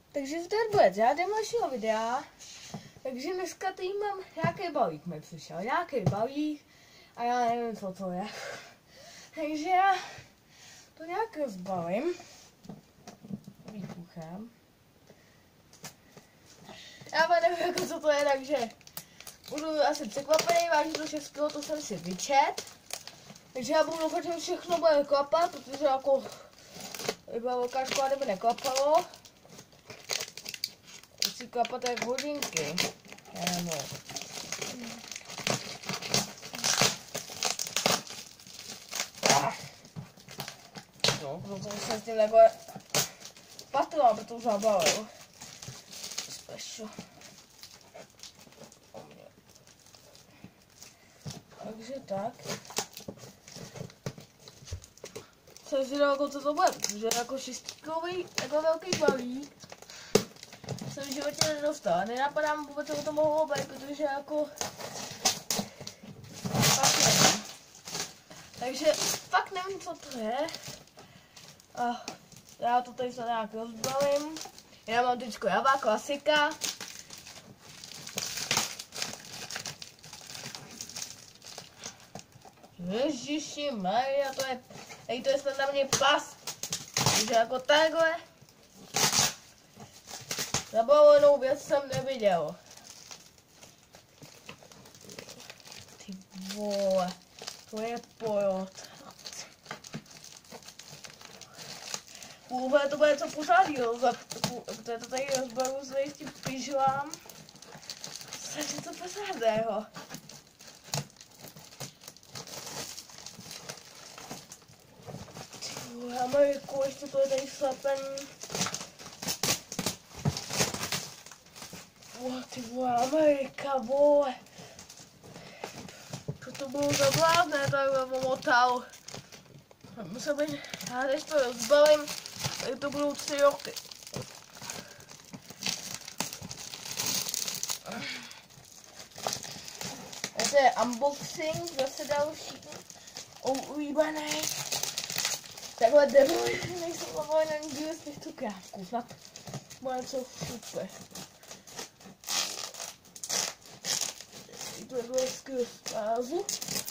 Takže zdar bude řádem našeho videa. Takže dneska tady mám nějaký balík mi přišel. Nějaký balík a já nevím, co to je. Takže já to nějak rozbalím výbuchem. Já nevím, jako co to je, takže budu asi překvapený, váží to 6 kg, to jsem si vyčet. Takže já budu doufat, že všechno bude klapat, protože jako byla velká škola, kdyby neklapalo. Musí klapat jak hodinky. Nebo. No, protože jsem s tím takhle patril, aby to zabalil. Special. Takže tak. Jsem si dal, co to bude, protože jako 6kilový, jako velký balík jsem v životě nedostal. Nenapadá mi vůbec, co to mohlo být, protože jako fakt nevím. Takže fakt nevím, co to je. A já to tady se nějak rozbalím. Já mám teďko Javá klasika. Ježiši Maria, to je snad na mě plast. Takže jako takhle zabalenou věc jsem neviděl. Ty vole, to je pojot. To bude něco pořádného, protože to tady rozbalu s tím pyžlám. Co je to pořádného? Ameriku, ještě to je tady slepený. Ty vole, Amerika, vole. Co to bylo za blázné, takhle momotal. Musím být, já než to rozbalím, tak to budou 3 roky. To je unboxing, zase další ulíbený. Takhle debil, nejsou zavoleny ani 2 z těchto krátků, snad bude něco super. Takhle skrz pázu.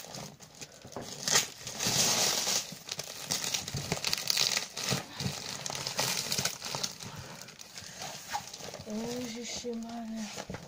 Ježišimane.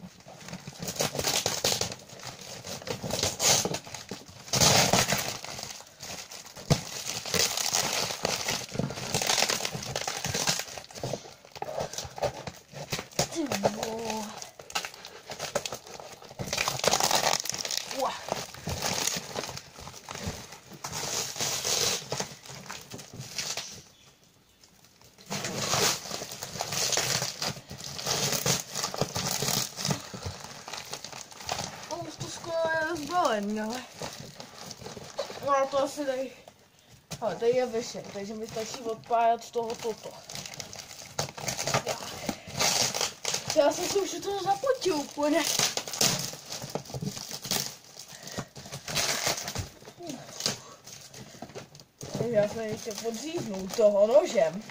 No to asi tady, ale tady je vyšet, takže mi stačí odpájat z toho toto. Já jsem si už toho zapotil úplně. Takže já se ještě podříznu toho nožem.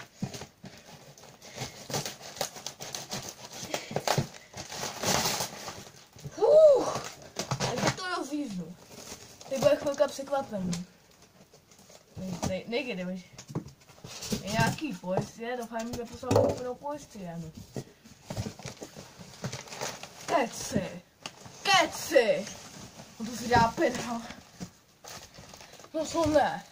Takže to rozříznu. Teď bude chvilka překvapení. Nejde, je nějaký policie, doufám, že neposlal úplnou policii. Keci! No to si dá pět. No to ne.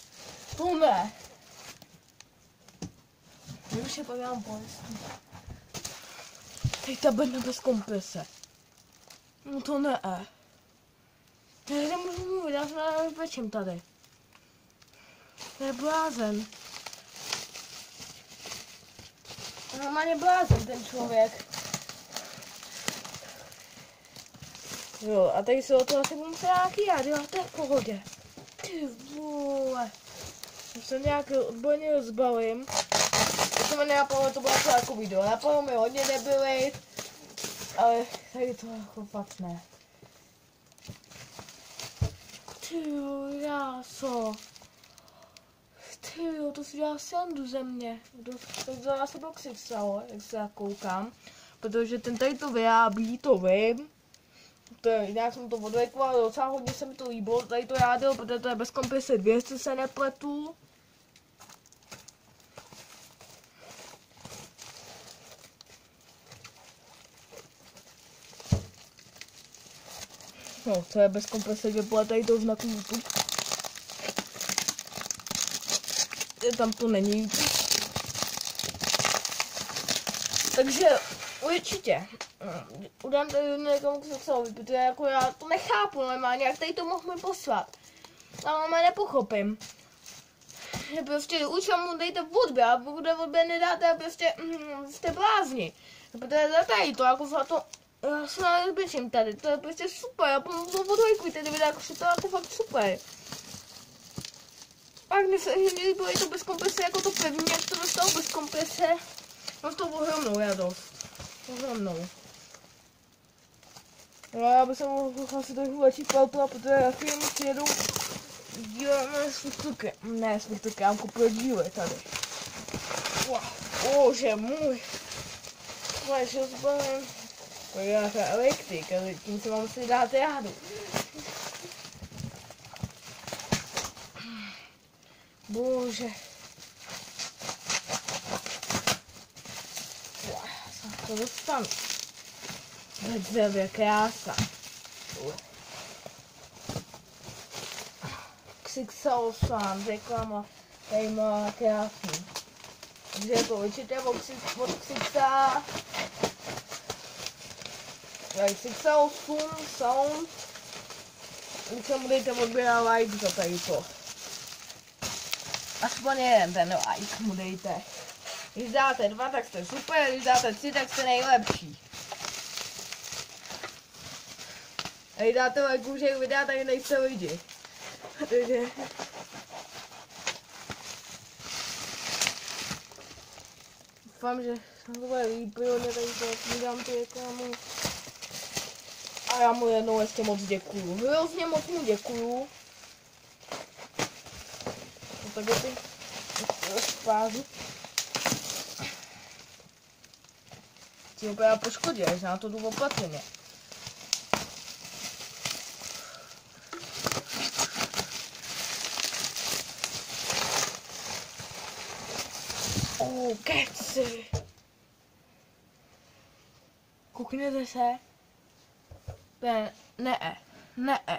My už je pojďám policii. Teď ta bedna bez komprese. No to ne. Já nemůžu mluvit, já jsem pečem tady. To je blázen. Normálně blázen ten člověk. Jo, a tady se o to asi budu muset nějaký rádio, to je v pohodě. Ty vole. Já se nějak odborně rozbalím. To se mi nenapadlo, to bylo jako video. Napadlo mi hodně debilit, ale tady to jako fakt ne. Ty jo, jáso. Ty Tyjo, to si dělá srandu ze mě. To vzala se Boxixel, jak se já koukám. Protože ten tady to vyrábí, to vím. To je, nějak jsem to odvejkoval, docela hodně se mi to líbilo, tady to jádro, protože to je bez komprese 200 se nepletu. No, to je bez komprese 2, tady to znaku YouTube. Tam to není YouTube. Takže určitě udám tady někomu Boxixelovi, protože jako já to nechápu normálně, jak tady to mohl mi poslat. Ale já nepochopím. Že prostě už mu dejte odběr, a pokud odběr nedáte, prostě jste blázni. Protože tady to, jako za to, já se nezbyčím tady, to je prostě super, a odhojkujte ty videa, jako to je jako fakt super. Pak mi se líbilo i to bez komprese, jako to první, jak to dostalo bez komprese. Mám to ohromnou radost. Ohromnou. No já bych se mohl asi trochu lepší palpa, protože já chvíli přijedu dílem smrtelky. Ne smrtelky, já mám koupil díly tady. Wow, bože můj. To je šel zbavím. To je nějaká elektrika, ale tím si mám si dát jádu. Bože. To dostanu. Dřevě, krása. Boxixel sám, reklama, tady má krásný. Takže jako určitě Boxixel. Boxixel Sound. Určitě mu dejte odběr a like za tady to. Aspoň jeden ten like mu dejte. Když dáte 2, tak jste super, když dáte 3, tak jste nejlepší. A když dáte like už videa, tak nejste lidi. Takže... Doufám, že jsem to bude líbilo, tady to dám tu reklamu. A já mu jednou ještě moc děkuju. Hrozně moc mu děkuju. No takhle ty spázu. Ti úplně poškodil, že na to jdu opatřeně. Keci. Koukněte se. Ne.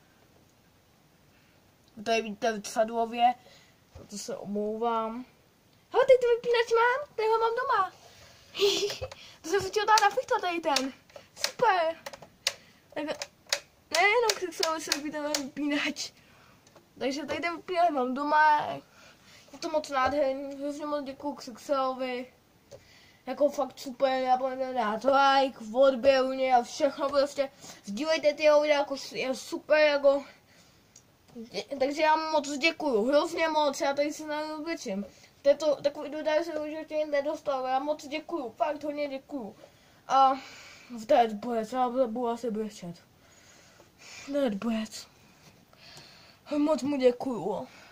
Tady vidíte v Sadlově, to se omlouvám. Hele, teď ten vypínač mám, tady ho mám doma. To jsem se chtěl dát na fichta tady ten. Super. Tak, nejenom Boxixelovi se líbí ten vypínač. Takže tady ten vypínač mám doma. Je to moc nádherný, hrozně moc děkuju Boxixelovi. Jako fakt super, já budeme dát like, odběr u něj a všechno prostě. Sdílejte ty videa, jako je super, jako. Takže já moc děkuju, hrozně moc, já tady se nevyčím. Takový dodaj se už ještě nedostal, já moc děkuju, fakt hodně děkuju. A v Deadbirds, já budu asi brečet. Deadbirds. Moc mu děkuju.